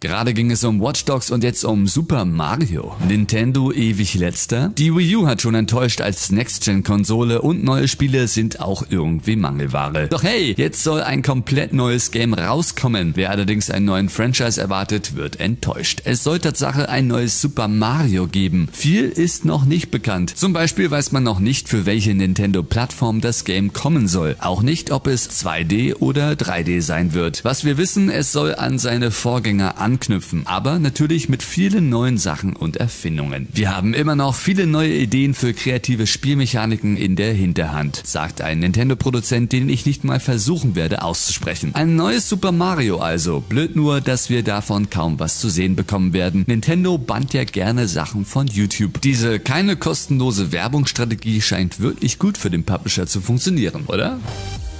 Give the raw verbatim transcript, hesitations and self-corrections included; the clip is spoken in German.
Gerade ging es um Watch Dogs und jetzt um Super Mario. Nintendo ewig letzter? Die Wii U hat schon enttäuscht als Next-Gen-Konsole und neue Spiele sind auch irgendwie Mangelware. Doch hey, jetzt soll ein komplett neues Game rauskommen. Wer allerdings einen neuen Franchise erwartet, wird enttäuscht. Es soll Tatsache ein neues Super Mario geben. Viel ist noch nicht bekannt. Zum Beispiel weiß man noch nicht, für welche Nintendo-Plattform das Game kommen soll. Auch nicht, ob es zwei D oder drei D sein wird. Was wir wissen, es soll an seine Vorgänger anknüpfen, aber natürlich mit vielen neuen Sachen und Erfindungen. Wir haben immer noch viele neue Ideen für kreative Spielmechaniken in der Hinterhand, sagt ein Nintendo-Produzent, den ich nicht mal versuchen werde auszusprechen. Ein neues Super Mario also. Blöd nur, dass wir davon kaum was zu sehen bekommen werden. Nintendo bannt ja gerne Sachen von YouTube. Diese keine kostenlose Werbungsstrategie scheint wirklich gut für den Publisher zu funktionieren, oder?